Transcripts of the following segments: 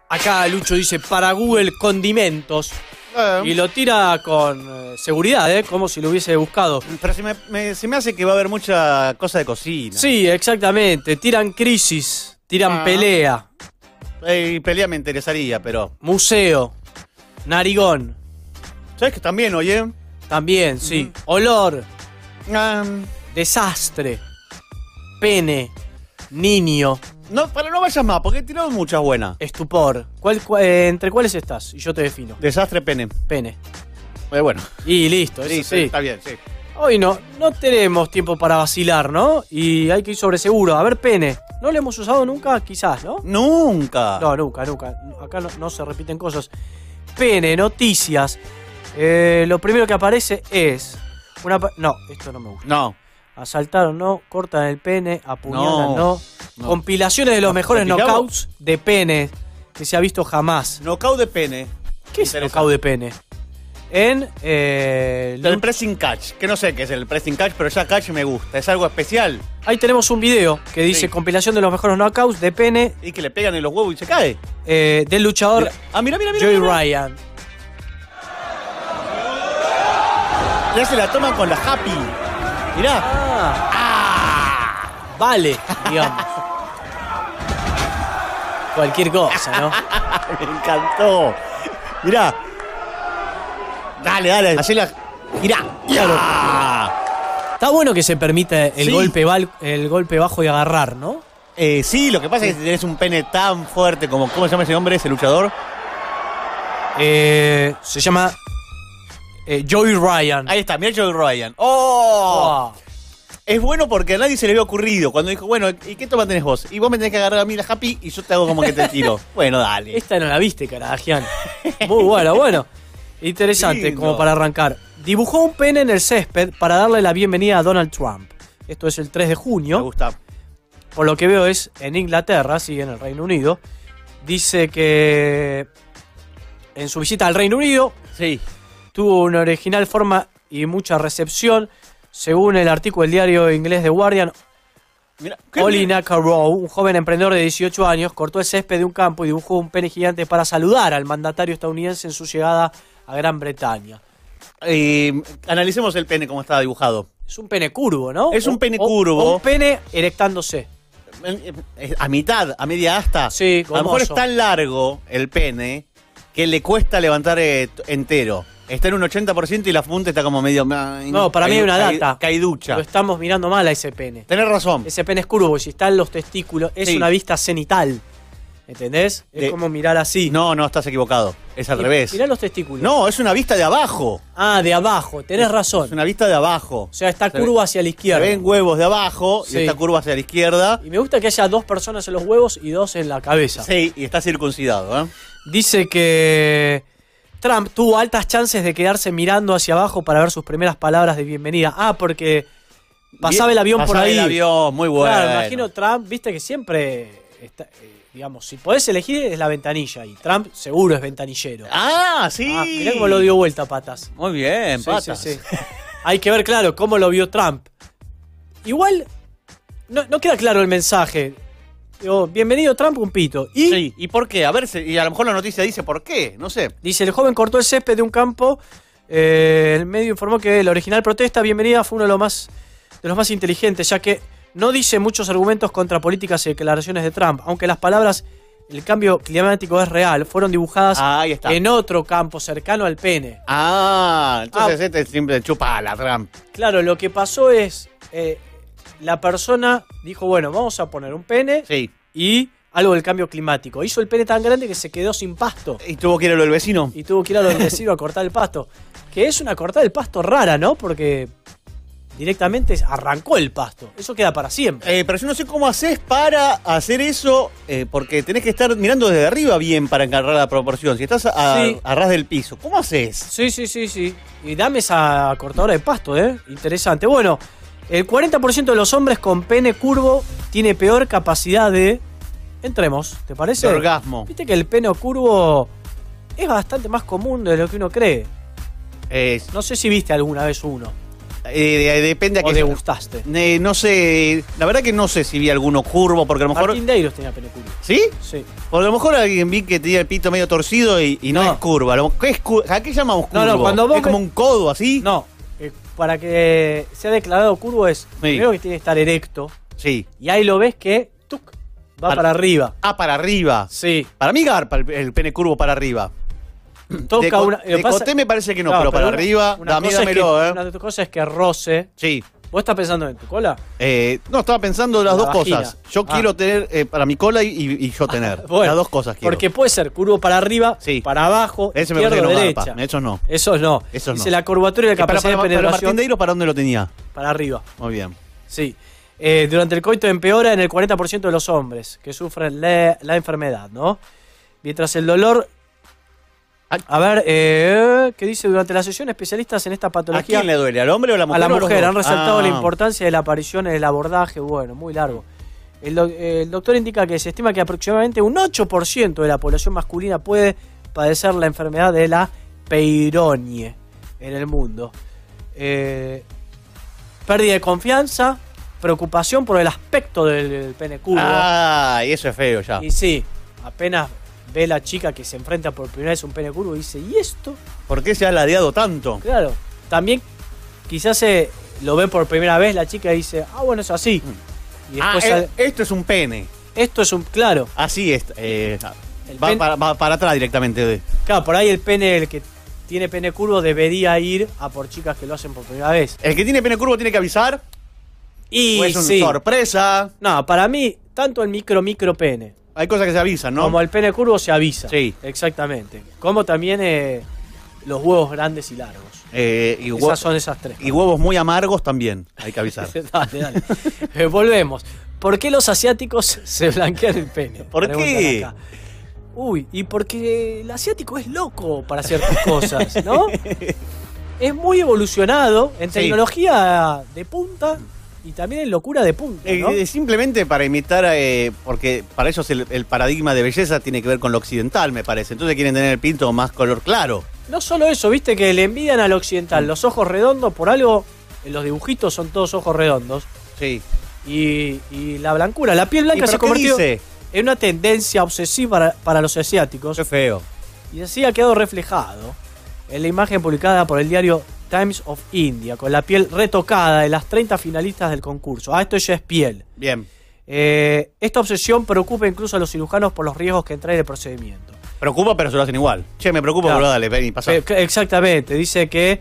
Acá Lucho dice para Google condimentos. Y lo tira con seguridad, como si lo hubiese buscado. Pero se me hace que va a haber mucha cosa de cocina. Sí, exactamente. Tiran crisis, tiran pelea. Pelea me interesaría, pero... Museo, narigón. ¿Sabes que también, oye? También, sí. Olor, desastre, pene, niño. No, pero no vayas más, porque he tirado muchas buenas. Estupor. ¿Entre cuáles estás? Y yo te defino. Desastre, pene. Pene. Bueno. Y listo, eso sí. Está bien, sí. Hoy no tenemos tiempo para vacilar, ¿no? Y hay que ir sobre seguro. A ver, pene. ¿No lo hemos usado nunca? Quizás, ¿no? Nunca. No, nunca. Acá no se repiten cosas. Pene, noticias. Lo primero que aparece es... No, esto no me gusta. No. Asaltaron, no. Cortan el pene. Apuñalan, no. Compilaciones de los mejores knockouts de pene que se ha visto jamás. Knockout de pene. ¿Qué es knockout de pene? En el pressing catch, que no sé qué es el pressing catch, pero ya catch me gusta, es algo especial. Ahí tenemos un video que dice compilación de los mejores knockouts de pene. Y que le pegan en los huevos y se cae. Del luchador mira. Joey Ryan. Ya se la toman con la Happy. Mirá. Vale, digamos. Cualquier cosa, ¿no? Me encantó. Mirá. Dale. Hacela. Mirá. Claro. Está bueno que se permita el golpe bajo y agarrar, ¿no? Sí, lo que pasa es que si tenés un pene tan fuerte como... ¿Cómo se llama ese hombre, ese luchador? Se llama Joey Ryan. Ahí está, mirá Joey Ryan. ¡Oh! Es bueno porque a nadie se le había ocurrido. Cuando dijo, bueno, ¿y qué toma tenés vos? Y vos me tenés que agarrar a mí la Happy y yo te hago como que te tiro. Bueno, dale. Esta no la viste, Caragian. Muy bueno. Interesante, lindo. como para arrancar. Dibujó un pene en el césped para darle la bienvenida a Donald Trump. Esto es el 3 de junio. Me gusta. Por lo que veo es en Inglaterra, sí, en el Reino Unido. Dice que en su visita al Reino Unido tuvo una original forma y mucha recepción. Según el artículo del diario inglés The Guardian, Ollie Nakarow, un joven emprendedor de 18 años, cortó el césped de un campo y dibujó un pene gigante para saludar al mandatario estadounidense en su llegada a Gran Bretaña. Analicemos el pene como estaba dibujado. Es un pene curvo, ¿no? Es un pene curvo. Un pene erectándose. A mitad, a media asta. Sí, a lo mejor es tan largo el pene que le cuesta levantar entero. Está en un 80% y la punta está como medio... No, para mí hay una data. Caiducha. Lo estamos mirando mal a ese pene. Tenés razón. Ese pene es curvo, porque si están los testículos, es una vista cenital. ¿Entendés? Es como mirar así. No, estás equivocado. Es al revés. Mirá los testículos. No, es una vista de abajo. Ah, de abajo. Tenés razón. Es una vista de abajo. O sea, está curvo hacia la izquierda. Se ven huevos de abajo y está curvo hacia la izquierda. Y me gusta que haya 2 personas en los huevos y 2 en la cabeza. Sí, y está circuncidado, ¿eh? Dice que Trump tuvo altas chances de quedarse mirando hacia abajo para ver sus primeras palabras de bienvenida. Porque pasaba el avión por ahí. Pasaba el avión, muy bueno. Claro, me imagino Trump, viste que siempre está, digamos, si podés elegir es la ventanilla y Trump seguro es ventanillero. Sí. Mirá cómo lo dio vuelta, Patas. Muy bien, Patas. Sí. Hay que ver, claro, cómo lo vio Trump. Igual, no queda claro el mensaje. Digo, bienvenido Trump, un pito. ¿Y por qué? A ver, y a lo mejor la noticia dice por qué, no sé. Dice, el joven cortó el césped de un campo. El medio informó que la original protesta, bienvenida, fue uno de los más inteligentes, ya que no dice muchos argumentos contra políticas y declaraciones de Trump, aunque las palabras, el cambio climático es real, fueron dibujadas en otro campo cercano al pene. Entonces este siempre chupa a la Trump. Claro, lo que pasó es... la persona dijo, bueno, vamos a poner un pene y algo del cambio climático. Hizo el pene tan grande que se quedó sin pasto. Y tuvo que ir a lo del vecino. Y tuvo que ir a lo del vecino a cortar el pasto. Que es una cortada del pasto rara, ¿no? Porque directamente arrancó el pasto. Eso queda para siempre. Pero yo no sé cómo haces para hacer eso, porque tenés que estar mirando desde arriba bien para encargar la proporción. Si estás a ras del piso, ¿cómo haces? Sí. Y dame esa cortadora de pasto, Interesante. Bueno... El 40% de los hombres con pene curvo tiene peor capacidad de... Entremos, ¿te parece? De orgasmo. Viste que el pene curvo es bastante más común de lo que uno cree. No sé si viste alguna vez uno. Depende a ¿O qué. degustaste? No sé, la verdad que no sé si vi alguno curvo, porque a lo mejor. Martín Deiros tenía pene curvo. ¿Sí? Sí. Porque a lo mejor alguien vi que tenía el pito medio torcido y no es curva. ¿A qué llamamos curvo? No, cuando vos ¿Es como un codo así? No, para que sea declarado curvo es primero que tiene que estar erecto. Sí. Y ahí lo ves que va para arriba. Ah, para arriba. Sí. Para mí garpa el pene curvo para arriba. Toca una. De coté me parece que no, pero para arriba, dámelo, Una cosa es que roce. Sí. ¿Vos estás pensando en tu cola? No, estaba pensando las La dos vagina. cosas. Yo quiero tener para mi cola y yo tener. Bueno, las dos cosas quiero. Porque puede ser curvo para arriba, Sí. para abajo, Ese me izquierda parece o que no derecha. garpa. Esos no. Esos no. Esos Dice no. la curvatura y la capacidad de Para penetración Martín Deiros, ¿para dónde lo tenía? para arriba. Muy bien. Sí. Durante el coito empeora en el 40% de los hombres que sufren la enfermedad, ¿no? Mientras el dolor... A ver, ¿qué dice? Durante la sesión, especialistas en esta ¿A patología... quién le duele? ¿Al hombre o a la mujer? A la o los mujer. dos? Han resaltado la Ah. importancia de la aparición en el abordaje. Bueno, muy largo. El doctor indica que se estima que aproximadamente un 8% de la población masculina puede padecer la enfermedad de la peironie en el mundo. Pérdida de confianza, preocupación por el aspecto del pene curvo. Ah, y eso es feo ya. Y sí, apenas ve la chica que se enfrenta por primera vez a un pene curvo y dice, ¿y esto? ¿Por qué se ha ladeado tanto? Claro, también quizás lo ve por primera vez la chica y dice, bueno, es así. Y después Esto es un pene. esto es un, claro, Así es. Va pen- va para atrás directamente. claro, por ahí el que tiene pene curvo debería ir a por chicas que lo hacen por primera vez. El que tiene pene curvo tiene que avisar. Y O es una sí, sorpresa. no, para mí, tanto el micro pene Hay cosas que se avisan, ¿no? como el pene curvo se avisa. Sí. Exactamente. Como también los huevos grandes y largos. Esas son esas tres. Y huevos muy amargos también. Hay que avisar. Dale. Volvemos. ¿Por qué los asiáticos se blanquean el pene? ¿Por Preguntan qué? acá. Uy, y porque el asiático es loco para ciertas cosas, ¿no? Es muy evolucionado en Sí. tecnología de punta y también en locura de punta, ¿no? Simplemente para imitar, porque para ellos el paradigma de belleza tiene que ver con lo occidental, me parece. Entonces quieren tener el pinto más color claro. No solo eso, viste que le envidian al occidental los ojos redondos, por algo en los dibujitos son todos ojos redondos. Sí. Y la blancura, la piel ¿Y blanca pero se ha qué convertido dice? en una tendencia obsesiva para los asiáticos. Qué feo. Y así ha quedado reflejado en la imagen publicada por el diario Times of India, con la piel retocada de las 30 finalistas del concurso. Esto ya es piel. Bien. Esta obsesión preocupa incluso a los cirujanos por los riesgos que trae el procedimiento. Preocupa, pero se lo hacen igual. Che, me preocupa, Claro. pero dale, ven y pasa. Exactamente, dice que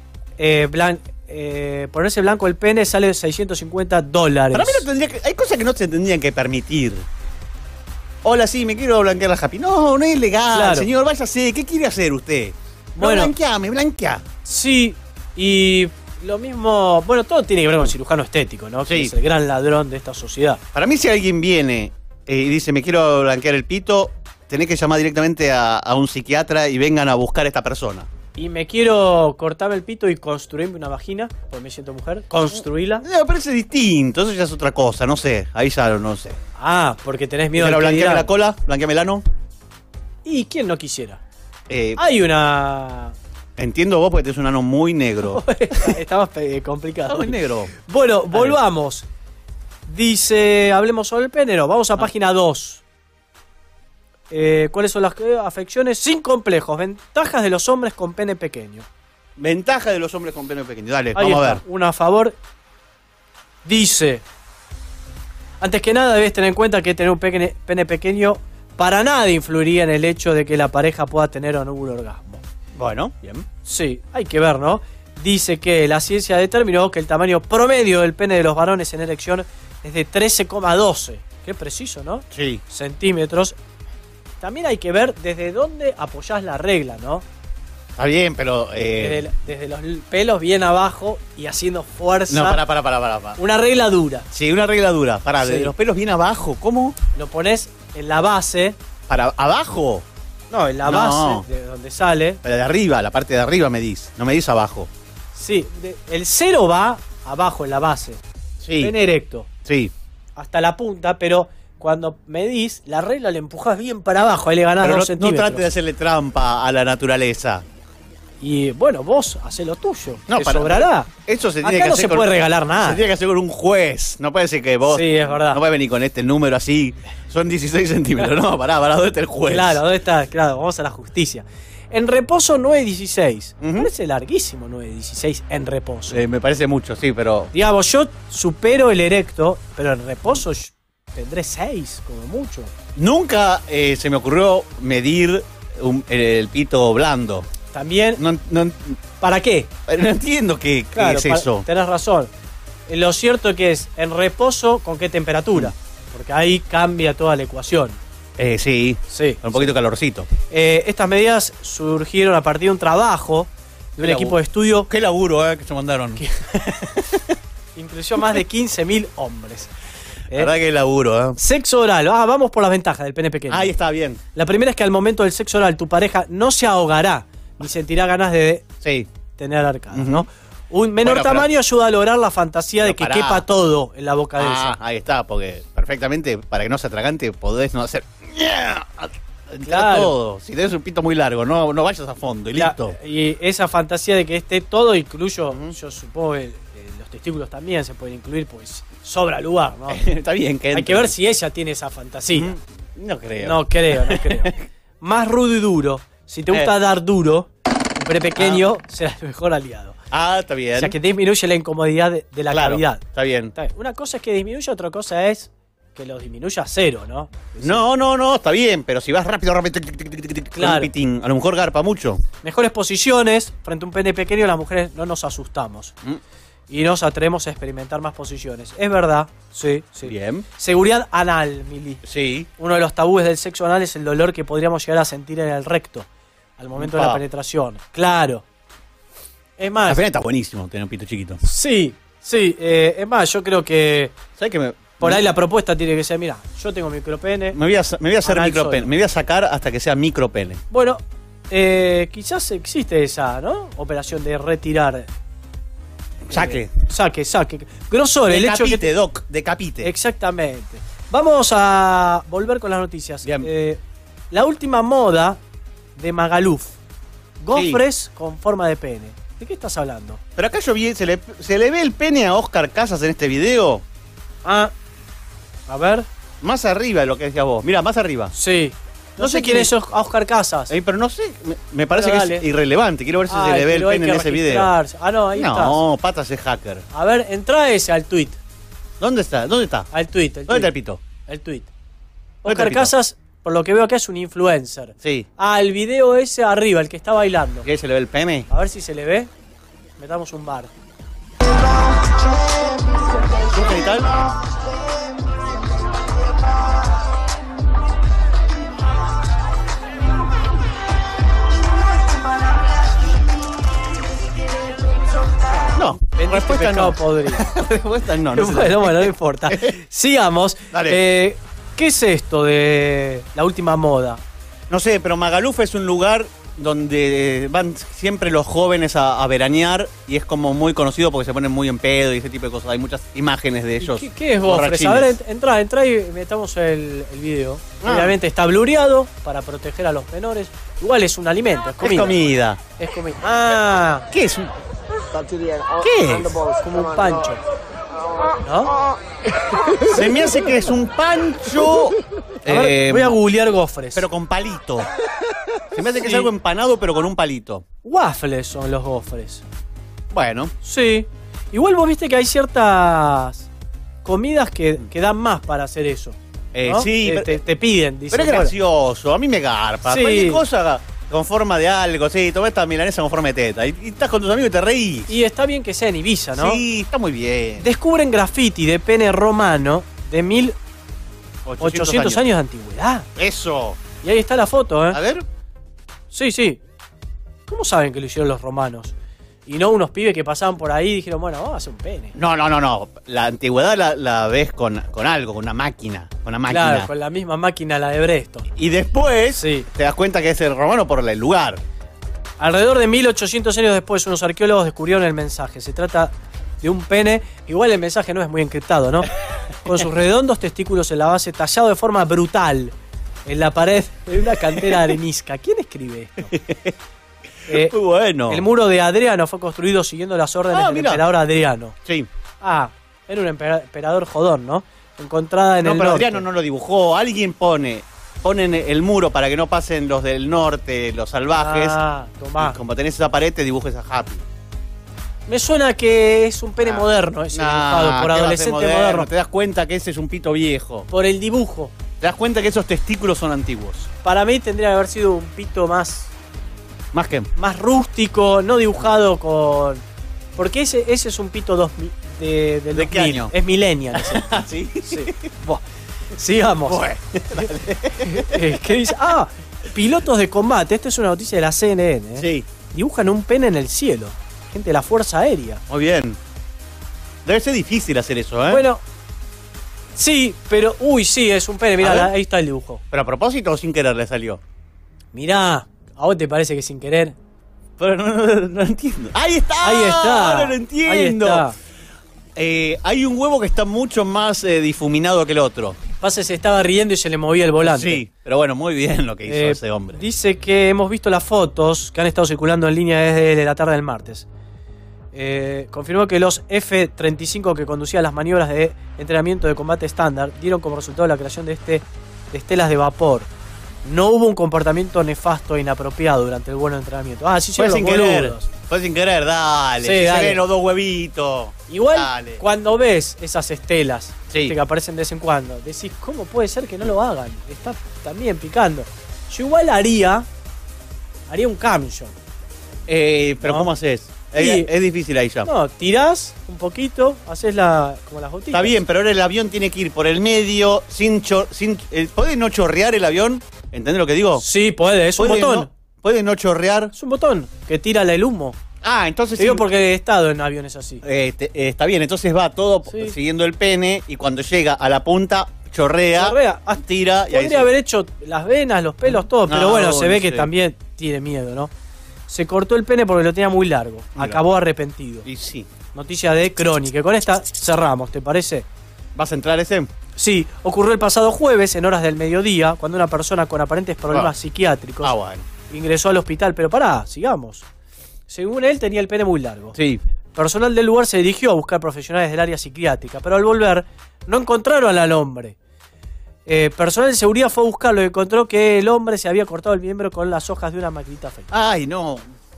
ponerse blanco el pene sale $650. Para mí no tendría que, hay cosas que no se tendrían que permitir. Hola, sí, me quiero blanquear la happy. No, no es legal, Claro. señor, váyase. ¿Qué quiere hacer usted? No, Bueno. blanqueame, blanquea. Sí, y lo mismo, bueno, todo tiene que ver con el cirujano estético, ¿no? Que Sí. es el gran ladrón de esta sociedad. Para mí, si alguien viene y dice, me quiero blanquear el pito, tenés que llamar directamente a un psiquiatra y vengan a buscar a esta persona. Y me quiero cortarme el pito y construirme una vagina, porque me siento mujer. Construirla. Me parece distinto, eso ya es otra cosa, no sé. Ahí ya no sé. Porque tenés miedo Pero al que blanqueame dirán. la cola, blanqueame el ano. ¿Y quién no quisiera? Eh, Hay una... Entiendo vos porque tenés un ano muy negro. Está más complicado. Está muy negro. Bueno, volvamos. Dice, hablemos sobre el pene. No, vamos a página 2. ¿Cuáles son las afecciones sin complejos? Ventajas de los hombres con pene pequeño. Ventaja de los hombres con pene pequeño. Dale, Ahí vamos a está, ver. una a favor. Dice, antes que nada debes tener en cuenta que tener un pene pequeño para nada influiría en el hecho de que la pareja pueda tener o no un orgasmo. Bueno, bien. Sí, hay que ver, ¿no? Dice que la ciencia determinó que el tamaño promedio del pene de los varones en erección es de 13,12. Qué preciso, ¿no? Sí. Centímetros. También hay que ver desde dónde apoyás la regla, ¿no? Está bien, pero. Desde los pelos bien abajo y haciendo fuerza. No, para. Una regla dura. Sí, una regla dura. Pará, Sí. de los pelos bien abajo. ¿Cómo? Lo pones en la base. ¿Para abajo? No, en la No. base de donde sale. Para de arriba, la parte de arriba medís. No medís abajo. Sí, el cero va abajo en la base. Sí. Pene erecto. Sí. Hasta la punta, pero cuando medís, la regla le empujás bien para abajo. Ahí le ganás Pero 2 no centímetros. trate de hacerle trampa a la naturaleza. Y bueno, vos hacé lo tuyo. No, te sobrará. Eso se tiene Acá que no hacer se puede regalar nada. Se tiene que hacer con un juez. No puede ser que vos. Sí, es verdad. No puede venir con este número así. Son 16 centímetros. No, pará, ¿dónde está el juez? Claro, ¿dónde está? Claro, vamos a la justicia. En reposo 9.16. Parece larguísimo 9.16 en reposo. Me parece mucho, sí, pero. Digamos, yo supero el erecto, pero en reposo tendré 6, como mucho. Nunca se me ocurrió medir el pito blando. También. No, ¿Para qué? no entiendo qué es eso. Tenés razón. Lo cierto que es en reposo, ¿con qué temperatura? Porque ahí cambia toda la ecuación. Sí, Sí. con un poquito de calorcito. Estas medidas surgieron a partir de un trabajo de un equipo de estudio Qué laburo, que se mandaron. que incluyó a más de 15.000 hombres. La verdad que laburo, Sexo oral. Vamos por las ventajas del pene pequeño. Ahí está bien. La primera es que al momento del sexo oral tu pareja no se ahogará ni sentirá ganas de Sí. tener arcadas, ¿no? Un menor Bueno, tamaño ayuda a lograr la fantasía de que pará. quepa todo en la boca de ella. Ahí está, porque perfectamente, para que no se atragante, podés no hacer. Entrar Claro. todo. Si tenés un pito muy largo, no vayas a fondo y listo. Y esa fantasía de que esté todo, incluyo, yo supongo que los testículos también se pueden incluir, pues sobra lugar, ¿no? Está bien que Hay que ver si ella tiene esa fantasía. No creo. No creo. Más rudo y duro. Si te gusta dar duro, un pene pequeño será el mejor aliado. Está bien. O sea, que disminuye la incomodidad de la Claro, cavidad. Está bien. Está bien. Una cosa es que disminuya, otra cosa es que lo disminuya a 0, ¿no? No, está bien, pero si vas rápido, con Claro. un pitín, a lo mejor garpa mucho. Mejores posiciones. Frente a un pene pequeño, las mujeres no nos asustamos. Y nos atrevemos a experimentar más posiciones. Es verdad, sí. Bien. Seguridad anal, Mili. Sí. Uno de los tabúes del sexo anal es el dolor que podríamos llegar a sentir en el recto al momento de la penetración. Claro. Es más. Al final está buenísimo tener un pito chiquito. Sí. Es más, yo creo que ¿Sabes qué? por ahí la propuesta tiene que ser, mira, yo tengo micropene. Me voy a hacer Anal micropene. solo. Me voy a sacar hasta que sea micropene. Bueno, quizás existe esa, ¿no? Operación de retirar. Saque. Saque. Grosor, el hecho Decapite, que. Doc. Decapite. Exactamente. Vamos a volver con las noticias. Bien. La última moda de Magaluf. Gofres con forma de pene. ¿De qué estás hablando? Pero acá yo vi, se le ve el pene a Oscar Casas en este video. A ver. Más arriba de lo que decías vos. Mira, más arriba. Sí. No sé quién es Oscar Casas. Pero no sé, me parece Bueno, que es dale. irrelevante. Quiero ver si se le ve el pero hay pene en que ese video. registrarse. No, ahí estás. No, Patas es hacker. A ver, entra ese al tweet. ¿Dónde está? Al tweet. ¿Dónde está el pito? El tweet. ¿Dónde está Oscar el pito? Casas, por lo que veo acá, es un influencer. Sí. El video ese arriba, el que está bailando. ¿Qué se le ve el pene? A ver si se le ve. Metamos un bar. ¿Un genital? No, Vendiste respuesta pescado no. podrido. Respuesta no, no sé. Bueno, no importa. Sigamos. Dale. ¿Qué es esto de la última moda? No sé, pero Magaluf es un lugar donde van siempre los jóvenes a veranear y es como muy conocido porque se ponen muy en pedo y ese tipo de cosas. Hay muchas imágenes de ellos. ¿Qué es Gofres? A ver, entra y metamos el video. Obviamente está blureado para proteger a los menores. Igual es un alimento, es comida. Es comida. Es comida. ¿Qué es? ¿Qué es? Como un pancho. ¿No? Se me hace que es un pancho. A ver, voy a googlear gofres. Pero con palito. Se me hace que es algo empanado, pero con un palito. Waffles son los gofres. Bueno. Sí. Igual vos viste que hay ciertas comidas que dan más para hacer eso. ¿no? Sí. Te piden. Dicen, Pero es gracioso. A mí me garpa. Sí. Cualquier cosa con forma de algo. Sí, tomás esta milanesa con forma de teta. Y estás con tus amigos y te reís. Y está bien que sea en Ibiza, ¿no? Sí, está muy bien. Descubren graffiti de pene romano de 1800 años de antigüedad. Eso. Y ahí está la foto, ¿eh? A ver. Sí. ¿Cómo saben que lo hicieron los romanos? Y no unos pibes que pasaban por ahí y dijeron, bueno, vamos a hacer un pene. No. La antigüedad la ves con algo, con una máquina. Claro, con la misma máquina, la de Breston. Y después Sí. te das cuenta que es el romano por el lugar. Alrededor de 1800 años después, unos arqueólogos descubrieron el mensaje. Se trata de un pene. Igual el mensaje no es muy encriptado, ¿no? Con sus redondos testículos en la base, tallado de forma brutal en la pared de una cantera arenisca. ¿Quién escribe esto? Muy bueno. El muro de Adriano fue construido siguiendo las órdenes del emperador Adriano. Sí. Era un emperador jodón, ¿no? Encontrada en el pero norte. Adriano no lo dibujó. Alguien ponen el muro para que no pasen los del norte, los salvajes. Tomá. Y como tenés esa pared, te dibujes a Happy. Me suena que es un pene moderno ese dibujado por adolescente moderno. Te das cuenta que ese es un pito viejo. Por el dibujo. Te das cuenta que esos testículos son antiguos. Para mí tendría que haber sido un pito más rústico, no dibujado con... Porque ese es un pito del ¿De qué año? Es millennial ese. ¿Sí? Sí. Buah. Sigamos. Bueno. ¿Qué dice? Pilotos de combate. Esta es una noticia de la CNN. Sí. Dibujan un pene en el cielo. Gente de la Fuerza Aérea. Muy bien. Debe ser difícil hacer eso, ¿eh? Bueno, sí, pero... sí, es un pene. Mirá, ahí está el dibujo. ¿Pero a propósito o sin querer le salió? Mirá, ¿a vos te parece que sin querer? Pero no entiendo. ¡Ahí está! Ahí está. Ahora lo entiendo. Ahí está. Hay un huevo que está mucho más difuminado que el otro. Pasa, se estaba riendo y se le movía el volante. Sí, pero bueno, muy bien lo que hizo ese hombre. Dice que hemos visto las fotos que han estado circulando en línea desde la tarde del martes. Confirmó que los F-35 que conducían las maniobras de entrenamiento de combate estándar dieron como resultado la creación de estelas de vapor. No hubo un comportamiento nefasto e inapropiado durante el vuelo de entrenamiento. Sí, fue sin querer. Fue sin querer, dale. Sí, dale. Se ven los dos huevitos. Igual, dale. Cuando ves esas estelas sí, que aparecen de vez en cuando, decís, ¿cómo puede ser que no lo hagan? Está también picando. Yo igual haría un cambio. Pero ¿no? ¿Cómo haces? Es difícil ahí ya. No, tirás un poquito, haces como las gotitas. Está bien, pero ahora el avión tiene que ir por el medio, ¿puede no chorrear el avión? ¿Entendés lo que digo? Sí, puede, es un botón. ¿Puede no chorrear? Es un botón que tira el humo. Entonces... Te digo porque he estado en aviones así. Está bien, entonces va todo siguiendo el pene y cuando llega a la punta chorrea tira y ahí podría haber hecho las venas, los pelos, todo, pero bueno, se ve que también tiene miedo, ¿no? Se cortó el pene porque lo tenía muy largo. Acabó arrepentido. Y sí. Noticia de Crónica. Con esta cerramos, ¿te parece? ¿Vas a entrar ese? Sí, ocurrió el pasado jueves en horas del mediodía cuando una persona con aparentes problemas psiquiátricos ingresó al hospital. Pero pará, sigamos. Según él tenía el pene muy largo. Sí. Personal del lugar se dirigió a buscar profesionales del área psiquiátrica, pero al volver no encontraron al hombre. Personal de seguridad fue a buscarlo y encontró que el hombre se había cortado el miembro con las hojas de una maquinita afeitada. ¡Ay, no!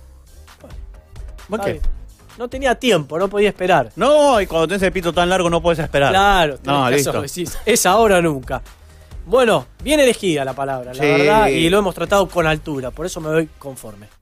¿Por qué? No tenía tiempo, no podía esperar. No, y cuando tenés el pito tan largo no puedes esperar. Claro, listo. Es ahora o nunca. Bueno, bien elegida la palabra, la verdad, y lo hemos tratado con altura, por eso me doy conforme.